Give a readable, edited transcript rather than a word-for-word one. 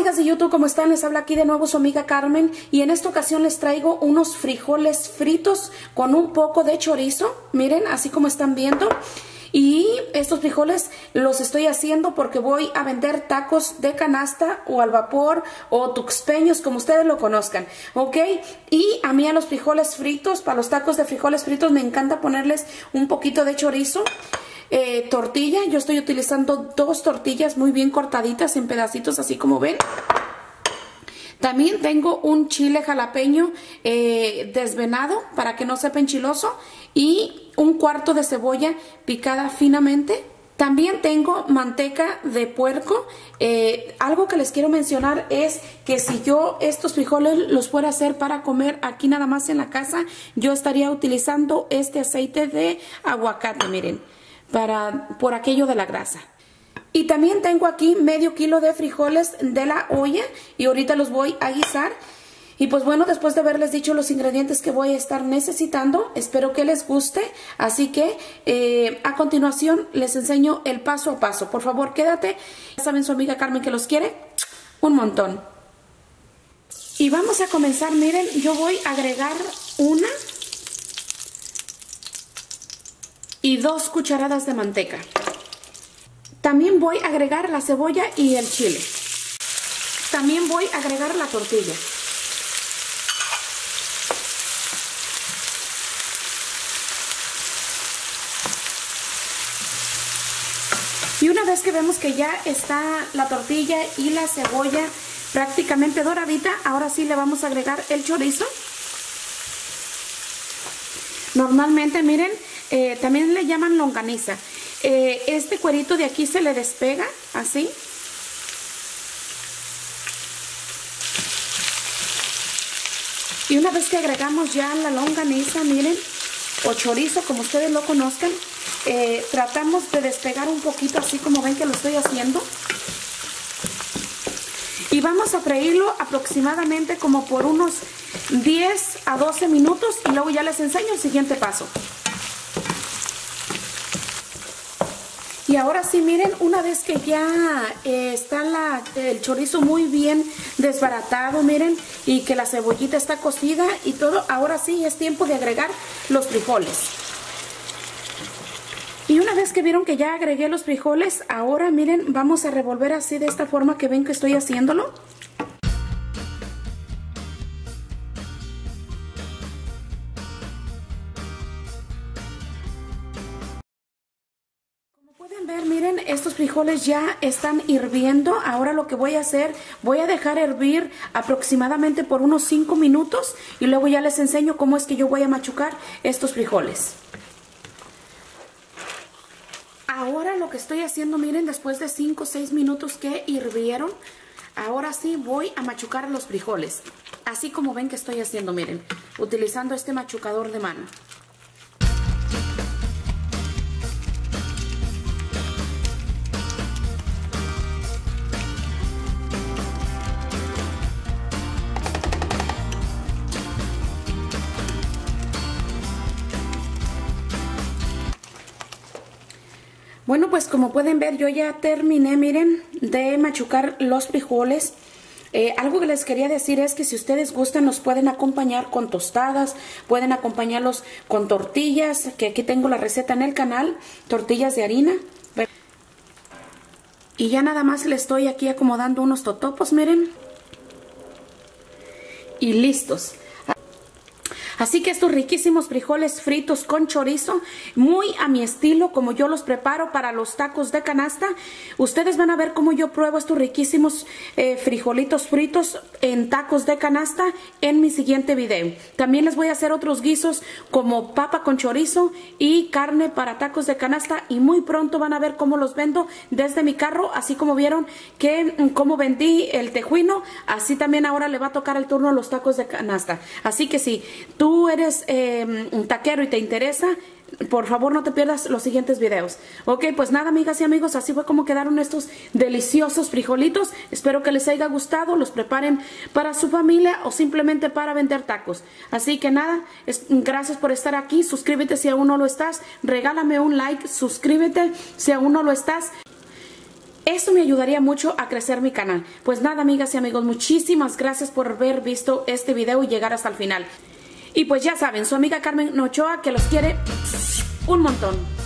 amigas de YouTube, ¿cómo están? Les habla aquí de nuevo su amiga Carmen y en esta ocasión les traigo unos frijoles fritos con un poco de chorizo, miren, así como están viendo. Y estos frijoles los estoy haciendo porque voy a vender tacos de canasta o al vapor o tuxpeños, como ustedes lo conozcan, ¿ok? Y a mí a los frijoles fritos, para los tacos de frijoles fritos me encanta ponerles un poquito de chorizo. Tortilla, yo estoy utilizando 2 tortillas muy bien cortaditas en pedacitos, así como ven. También tengo un chile jalapeño desvenado para que no sepa enchiloso y un cuarto de cebolla picada finamente. También tengo manteca de puerco. Algo que les quiero mencionar es que si yo estos frijoles los fuera a hacer para comer aquí nada más en la casa, yo estaría utilizando este aceite de aguacate, miren, por aquello de la grasa. Y también tengo aquí medio kilo de frijoles de la olla y ahorita los voy a guisar. Y pues bueno, después de haberles dicho los ingredientes que voy a estar necesitando, espero que les guste. Así que a continuación les enseño el paso a paso. Por favor, quédate. Ya saben, su amiga Carmen que los quiere un montón. Y vamos a comenzar, miren, yo voy a agregar 1 y 2 cucharadas de manteca. También voy a agregar la cebolla y el chile. También voy a agregar la tortilla. Y una vez que vemos que ya está la tortilla y la cebolla prácticamente doradita, ahora sí le vamos a agregar el chorizo. Normalmente, miren, también le llaman longaniza. Este cuerito de aquí se le despega, así. Y una vez que agregamos ya la longaniza, miren, o chorizo, como ustedes lo conozcan, tratamos de despegar un poquito, así como ven que lo estoy haciendo. Y vamos a freírlo aproximadamente como por unos 10 a 12 minutos y luego ya les enseño el siguiente paso. Y ahora sí, miren, una vez que ya está el chorizo muy bien desbaratado, miren, y que la cebollita está cocida y todo, ahora sí es tiempo de agregar los frijoles. Y una vez que vieron que ya agregué los frijoles, ahora miren, vamos a revolver así de esta forma que ven que estoy haciéndolo. Pueden ver, miren, estos frijoles ya están hirviendo. Ahora lo que voy a hacer, voy a dejar hervir aproximadamente por unos 5 minutos y luego ya les enseño cómo es que yo voy a machucar estos frijoles. Ahora lo que estoy haciendo, miren, después de 5 o 6 minutos que hirvieron, ahora sí voy a machucar los frijoles. Así como ven que estoy haciendo, miren, utilizando este machucador de mano. Bueno, pues como pueden ver, yo ya terminé, miren, de machucar los frijoles. Algo que les quería decir es que si ustedes gustan, los pueden acompañar con tostadas, pueden acompañarlos con tortillas, que aquí tengo la receta en el canal, tortillas de harina. Y ya nada más le estoy aquí acomodando unos totopos, miren. Y listos. Así que estos riquísimos frijoles fritos con chorizo, muy a mi estilo, como yo los preparo para los tacos de canasta. Ustedes van a ver cómo yo pruebo estos riquísimos frijolitos fritos en tacos de canasta en mi siguiente video. También les voy a hacer otros guisos como papa con chorizo y carne para tacos de canasta. Y muy pronto van a ver cómo los vendo desde mi carro, así como vieron que cómo vendí el tejuino, así también ahora le va a tocar el turno a los tacos de canasta. Así que si tú eres un taquero y te interesa, por favor no te pierdas los siguientes videos. Ok, pues nada, amigas y amigos, así fue como quedaron estos deliciosos frijolitos. Espero que les haya gustado, los preparen para su familia o simplemente para vender tacos. Así que nada, gracias por estar aquí. Suscríbete si aún no lo estás, regálame un like, suscríbete si aún no lo estás. Esto me ayudaría mucho a crecer mi canal. Pues nada, amigas y amigos, muchísimas gracias por haber visto este video y llegar hasta el final. Y pues ya saben, su amiga Carmen Ochoa, que los quiere un montón.